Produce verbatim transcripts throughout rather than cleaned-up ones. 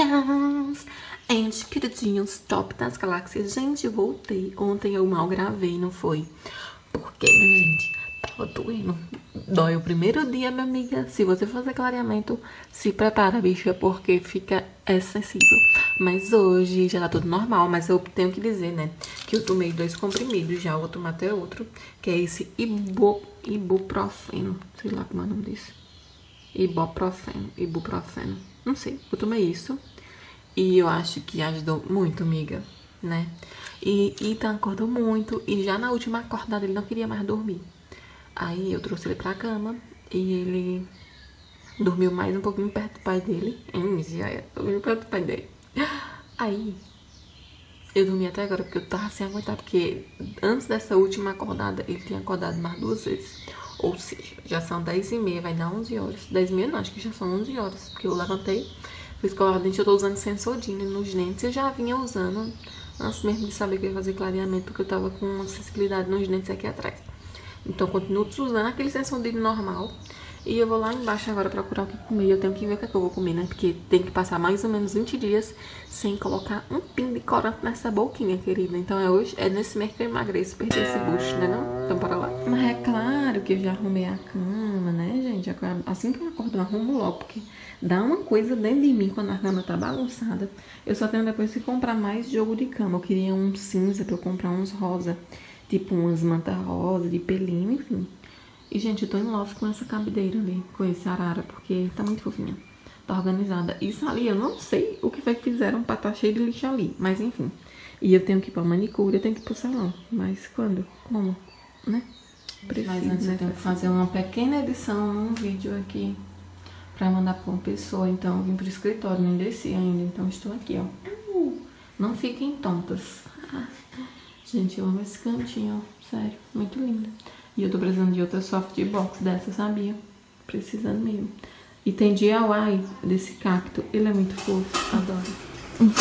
queridinhas and queridinhos top das galáxias. Gente, voltei. Ontem eu mal gravei, não foi? Porque, minha gente, tava doendo. Dói o primeiro dia, minha amiga. Se você fazer clareamento, se prepara, bicha, porque fica excessivo. Mas hoje já tá tudo normal, mas eu tenho que dizer, né, que eu tomei dois comprimidos já, vou tomar até outro, que é esse ibu, ibuprofeno, sei lá como é o nome disso. Ibuprofeno, ibuprofeno, não sei, eu tomei isso e eu acho que ajudou muito, amiga, né? E Ethan acordou muito e já na última acordada ele não queria mais dormir. Aí eu trouxe ele pra cama e ele dormiu mais um pouquinho perto do pai dele. Hum, já é, dormiu perto do pai dele. Aí eu dormi até agora porque eu tava sem aguentar, porque antes dessa última acordada ele tinha acordado mais duas vezes. Ou seja, já são dez e meia, vai dar onze horas. dez e meia não, acho que já são onze horas. Porque eu levantei, fui escovar o dente, eu tô usando Sensodyne nos dentes. Eu já vinha usando antes mesmo de saber que eu ia fazer clareamento, porque eu tava com uma sensibilidade nos dentes aqui atrás. Então eu continuo usando aquele Sensodyne normal. E eu vou lá embaixo agora procurar o que comer. Eu tenho que ver o que, é que eu vou comer, né? Porque tem que passar mais ou menos vinte dias sem colocar um pingo de corante nessa boquinha, querida. Então é hoje, é nesse mês que eu emagreço, perder esse bucho, né não? Então bora lá. Mas é claro que eu já arrumei a cama, né, gente? Assim que eu acordo, eu arrumo logo, porque dá uma coisa dentro de mim quando a cama tá bagunçada. Eu só tenho depois que comprar mais jogo de cama. Eu queria um cinza pra eu comprar uns rosa, tipo umas mantas rosa, de pelinho, enfim. E, gente, eu tô em love com essa cabideira ali, com esse arara, porque tá muito fofinha. Tá organizada. Isso ali, eu não sei o que foi que fizeram pra tá cheio de lixo ali, mas enfim. E eu tenho que ir pra manicure, eu tenho que ir pro salão. Mas quando? Como? Né? Preciso, mas antes né? eu tenho que fazer uma pequena edição num vídeo aqui pra mandar pra uma pessoa. Então eu vim pro escritório, nem desci ainda, então estou aqui, ó. Uh, não fiquem tontas. Ah, gente, eu amo esse cantinho, ó. Sério, muito lindo. E eu tô precisando de outra softbox dessa, sabia? Precisando mesmo. E tem D I Y desse cacto. Ele é muito fofo. Adoro.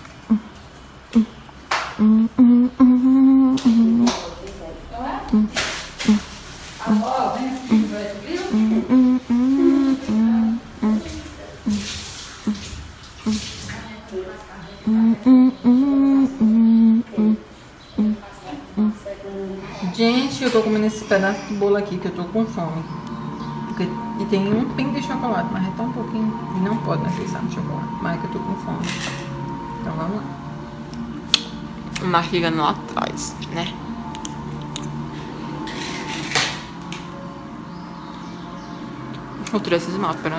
Gente, eu tô comendo esse pedaço de bolo aqui que eu tô com fome. Porque, e tem um pingo de chocolate, mas é tão pouquinho. E não pode, né? Vocês sabem, chocolate. Mas é que eu tô com fome. Então vamos lá. Mastigando lá atrás, né? Vou tirar esse esmalte, peraí.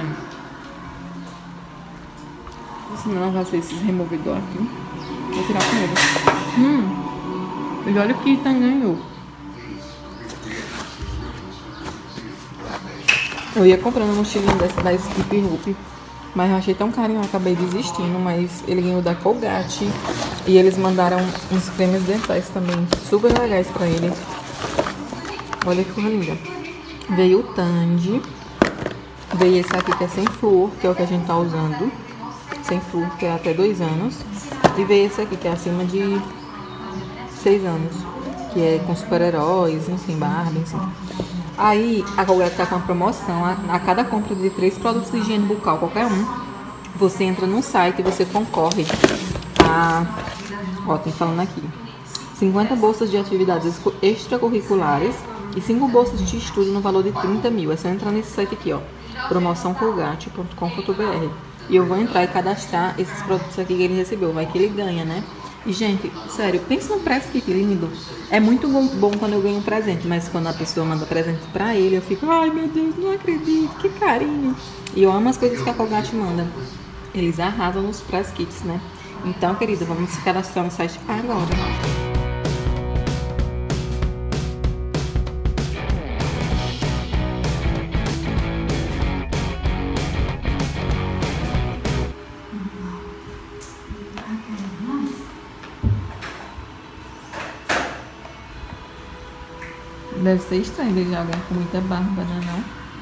Senão não vai ser esses removedor aqui. Vou tirar primeiro. Hum. E olha o que Ethan ganhou. Eu ia comprando uma mochilinha dessa da Skip Hoop, mas eu achei tão carinho, eu acabei desistindo. Mas ele ganhou da Colgate e eles mandaram uns cremes dentais também, super legais pra ele. Olha que coisa linda. Veio o Tandy, veio esse aqui que é sem flúor, que é o que a gente tá usando, sem flúor, que é até dois anos. E veio esse aqui que é acima de seis anos, que é com super-heróis, enfim, Barbie, enfim. Aí, a Colgate tá com uma promoção, a, a cada compra de três produtos de higiene bucal, qualquer um, você entra no site e você concorre a, ó, tem falando aqui, cinquenta bolsas de atividades extracurriculares e cinco bolsas de estudo no valor de trinta mil. É só entrar nesse site aqui, ó, promoção colgate ponto com ponto br. E eu vou entrar e cadastrar esses produtos aqui que ele recebeu, vai que ele ganha, né? E, gente, sério, pensa num press kit lindo. É muito bom, bom quando eu ganho um presente, mas quando a pessoa manda presente pra ele, eu fico, ai meu Deus, não acredito, que carinho. E eu amo as coisas que a Colgate manda. Eles arrasam nos press kits, né? Então, querida, vamos se cadastrar no site agora. Deve ser estranho ele jogar com muita barba, né, não?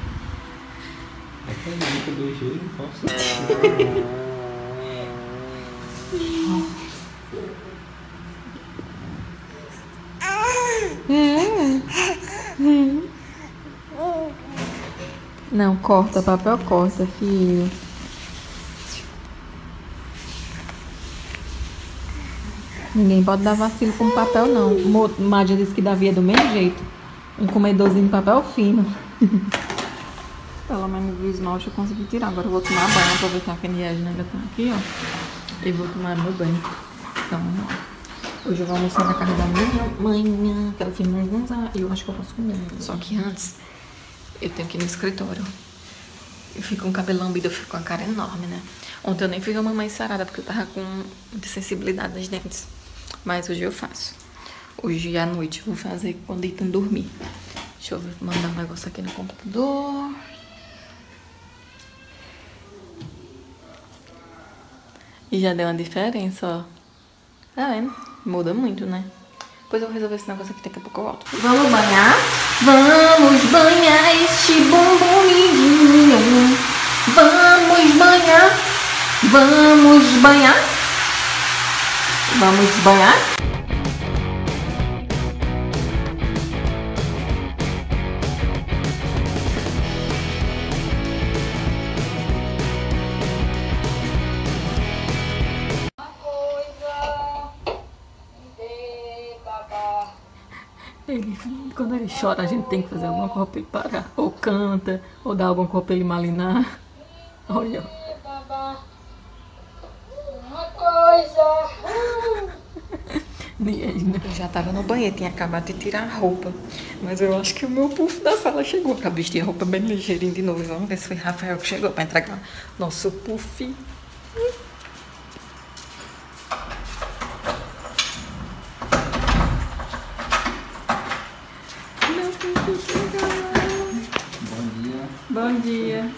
É que eu nunca do juro, posso. Não, corta, papel corta, filho. Ninguém pode dar vacilo com papel, não. Mádia disse que Davi é do mesmo jeito. Um comedorzinho de papel fino. Pelo menos o esmalte eu consegui tirar. Agora eu vou tomar banho, aproveitar que a Niegina ainda tá aqui, ó. E vou tomar meu banho. Então, hoje eu vou almoçar na casa da minha mãe, que ela tem mangunzá, e eu acho que eu posso comer. Só que antes, eu tenho que ir no escritório. Eu fico com o cabelo lambido, eu fico com a cara enorme, né? Ontem eu nem fiz uma mamãe sarada, porque eu tava com muita sensibilidade nos dentes. Mas hoje eu faço. Hoje à noite eu vou fazer quando deitam dormir. Deixa eu mandar um negócio aqui no computador. E já deu uma diferença, ó. Tá vendo? Muda muito, né? Depois eu vou resolver esse negócio aqui, daqui a pouco eu volto. Vamos banhar? Vamos banhar este bumbum lindinho. Vamos banhar. Vamos banhar. Vamos banhar. Ele, quando ele chora, a gente tem que fazer alguma coisa pra ele parar. Ou canta, ou dá alguma coisa pra ele malinar. Olha. Uma coisa. Eu já tava no banheiro, tinha acabado de tirar a roupa. Mas eu acho que o meu puff da sala chegou. Acabei de vestir a roupa bem ligeirinha de novo. Vamos ver se foi Rafael que chegou pra entregar nosso puff. Bom dia.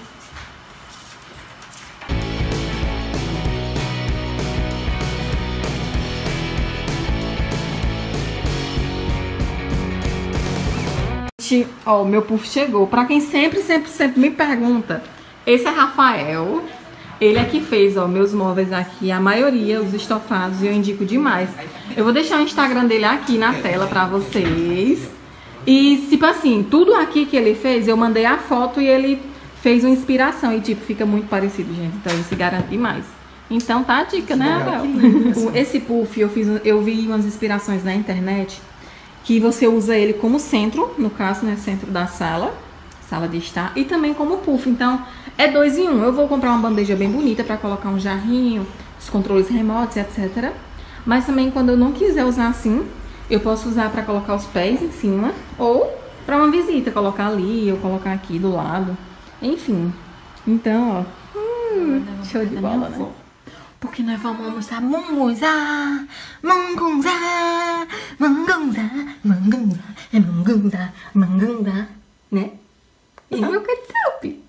Ó, o meu puff chegou. Pra quem sempre, sempre, sempre me pergunta, esse é Rafael. Ele é que fez, ó, meus móveis aqui, a maioria, os estofados, e eu indico demais. Eu vou deixar o Instagram dele aqui na tela pra vocês. E, tipo assim, tudo aqui que ele fez, eu mandei a foto e ele fez uma inspiração. E, tipo, fica muito parecido, gente. Então, ele se garante demais. Então, tá a dica, né, Abel? Esse puff, eu, fiz, eu vi umas inspirações na internet que você usa ele como centro, no caso, né, centro da sala, sala de estar, e também como puff. Então, é dois em um. Eu vou comprar uma bandeja bem bonita pra colocar um jarrinho, os controles remotos, etcétera. Mas também, quando eu não quiser usar assim, eu posso usar para colocar os pés em cima ou para uma visita, colocar ali ou colocar aqui do lado. Enfim. Então, ó. Hum, show de bola, né? Porque nós vamos almoçar mungunzá, mungunzá, mungunzá, mungunzá, é mungunzá, mungunzá, né? E meu ketchup.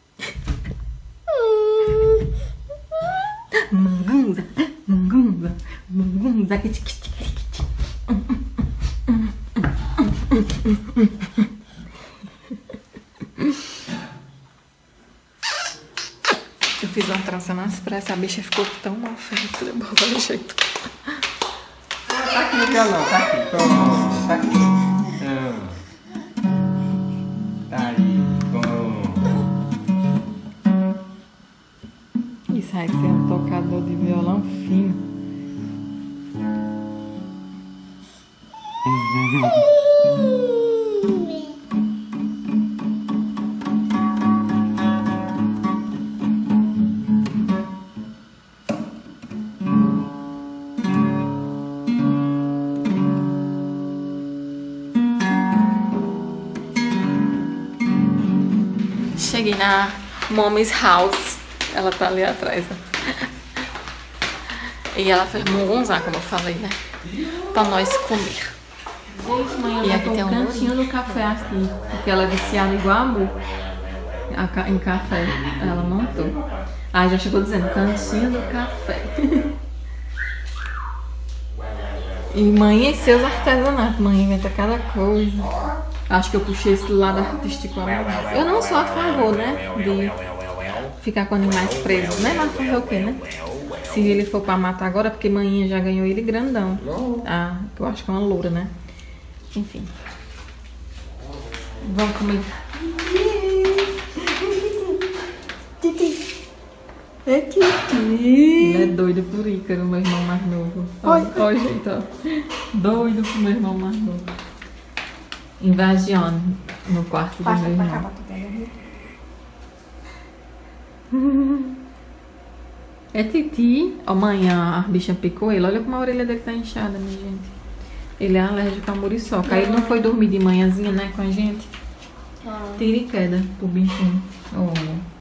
Mungunzá, mungunzá, mungunzá, kitty. Eu fiz uma trança nas pressas, a bicha ficou tão mal feita, de bom jeito. Tá aqui no violão, tá aqui, pronto, tá aqui. Ah. Tá aí, bom. Isso aí ser um tocador de violão fino. Cheguei na Mommy's House. Ela tá ali atrás, ó. E ela fez mungunzá, como eu falei, né? Pra nós comer. Gente, mãe, e aqui tem um cantinho do café aqui. Porque ela é viciada igual a Mu em café. Ela montou. Ah, já chegou dizendo, cantinho do café. E mãe e seus artesanatos. Mãe inventa cada coisa. Acho que eu puxei esse lado artístico. Eu não sou a favor, né? De ficar com animais presos, né? Mas fazer o quê, né? Se ele for pra matar agora, porque manhinha já ganhou ele grandão. Ah, que eu acho que é uma loura, né? Enfim. Vamos comer. É Titi. Ele é doido por Ícaro, meu irmão mais novo. Olha, olha o jeito, ó. Doido pro meu irmão mais novo. Invasione no quarto do meu irmão. É Titi. Amanhã a bicha picou ele. Olha como a orelha dele tá inchada, minha gente. Ele é alérgico a muriçoca. Aí ele não foi dormir de manhãzinha, né, com a gente. Tira e queda pro bichinho. Oh.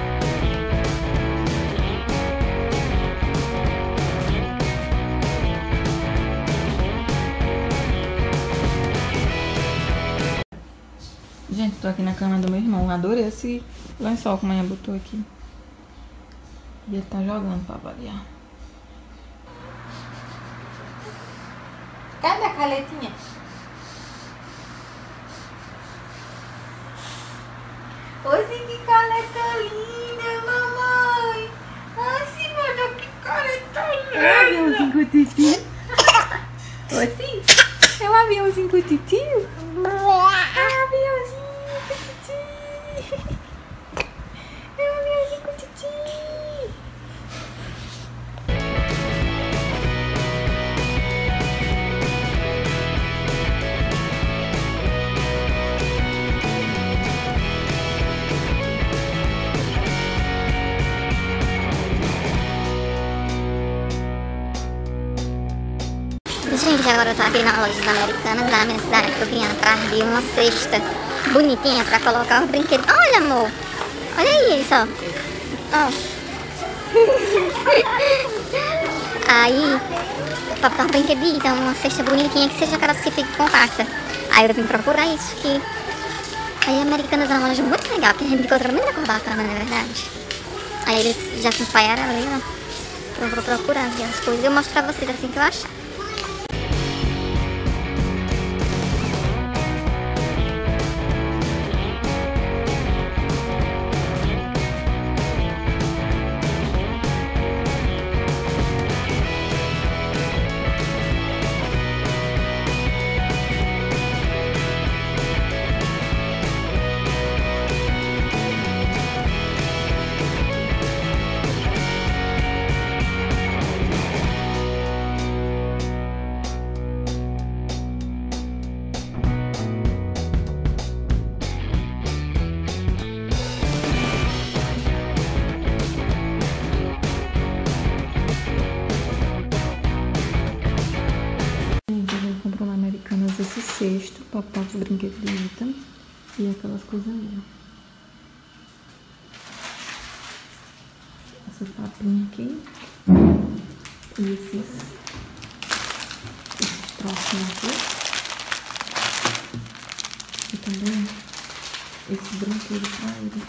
Gente, tô aqui na cama do meu irmão. Adorei esse lençol que a mãe botou aqui. E ele tá jogando pra variar. Cadê a caletinha? Oi, que caleta linda, mamãe. Ai, Simona, que caleta linda. É um aviãozinho com o titio. Oi, sim. É um aviãozinho com o titio. É um aviãozinho com o titio. É um aviãozinho com o titio. Gente, agora eu tô aqui na loja Americanas da minha cidade, que eu vim atrás de uma cesta bonitinha pra colocar os brinquedos. Olha, amor! Olha aí, isso, ó. Ó. Aí, pra botar um brinquedinho, então uma cesta bonitinha que seja aquela que fique compacta. Aí eu vim procurar isso aqui. Aí Americanas é uma loja muito legal, que a gente encontra muita cor bacana, na verdade. Aí eles já se espalharam ali, ó. Eu vou procurar ver as coisas e eu mostro pra vocês assim que eu achar. Esse cesto pra botar os brinquedos de Ethan e aquelas coisas ali, ó. Essa papinha aqui e esses, esses trocinhos aqui e também esses brinquedos pra ele.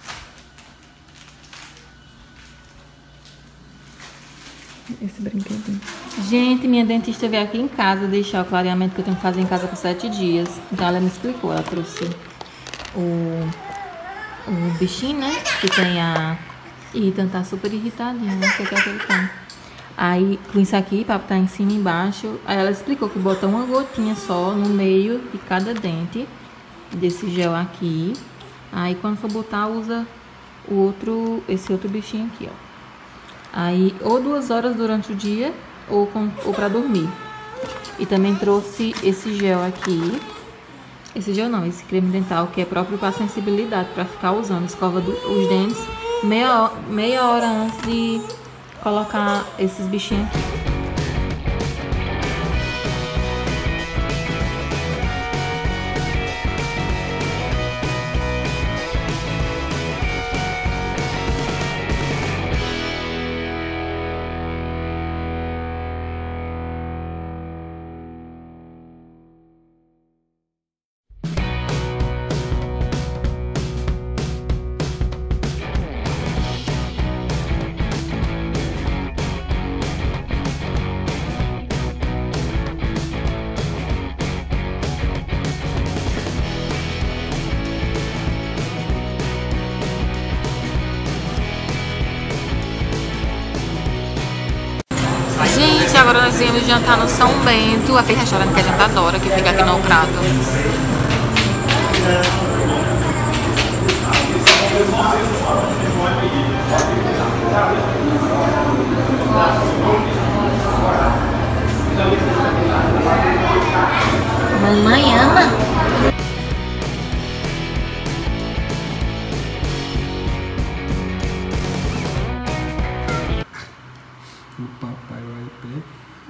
Esse brinquedinho. Gente, minha dentista veio aqui em casa deixar o clareamento que eu tenho que fazer em casa por sete dias. Então ela me explicou, ela trouxe o, o bichinho, né? Que tem a... Ethan tá super irritadinho, não sei o que é que ele tem. Aí, com isso aqui, pra botar em cima e embaixo, aí ela explicou que bota uma gotinha só no meio de cada dente desse gel aqui. Aí quando for botar, usa o outro, esse outro bichinho aqui, ó. Aí, ou duas horas durante o dia, ou, com, ou pra dormir. E também trouxe esse gel aqui. Esse gel não, esse creme dental, que é próprio pra sensibilidade, pra ficar usando. Escova do, os dentes meia, meia hora antes de colocar esses bichinhos aqui. Gente, agora nós viemos jantar no São Bento, aquele restaurante que a gente adora, que fica aqui no Crato. Mamãe ama. O papai vai pegar.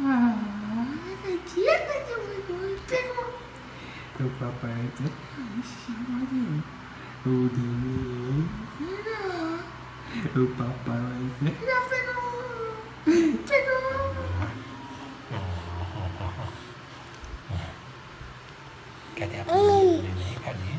O papai vai pegar. O Deus. O papai vai pegar. Pegou. Pegou. Cadê a primeira neném? Cadê?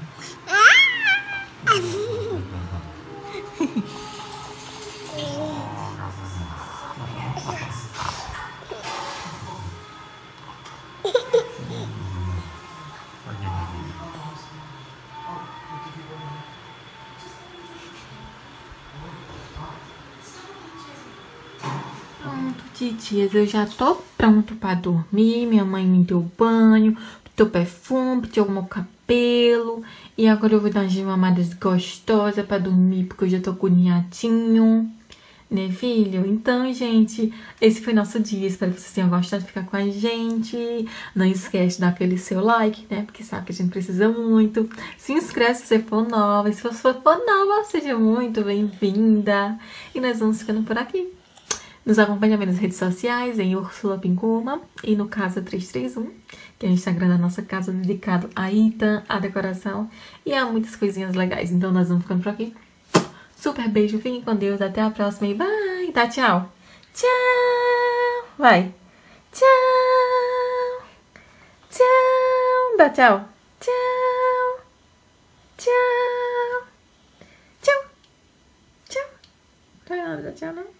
Pronto, titias, eu já tô pronto pra dormir. Minha mãe me deu banho, botou perfume, botou meu cabelo. E agora eu vou dar umas mamadas gostosas pra dormir, porque eu já tô agoniadinho. Né, filho? Então, gente, esse foi nosso dia. Espero que vocês tenham gostado de ficar com a gente. Não esquece de dar aquele seu like, né? Porque sabe que a gente precisa muito. Se inscreve se você for nova. E se você for nova, seja muito bem-vinda. E nós vamos ficando por aqui. Nos acompanha nas redes sociais, em Úrsula Pincoma e no Casa três três um, que é o Instagram da nossa casa dedicado a Ethan, a decoração e a muitas coisinhas legais. Então nós vamos ficando por aqui. Super beijo, fiquem com Deus, até a próxima e vai! Tá, tchau! Tchau! Vai! Tchau! Tchau! Dá tchau! Tchau! Tchau! Tchau! Tchau! Não é hora de dar tchau, não?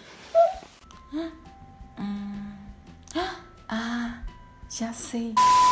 Ah, já sei.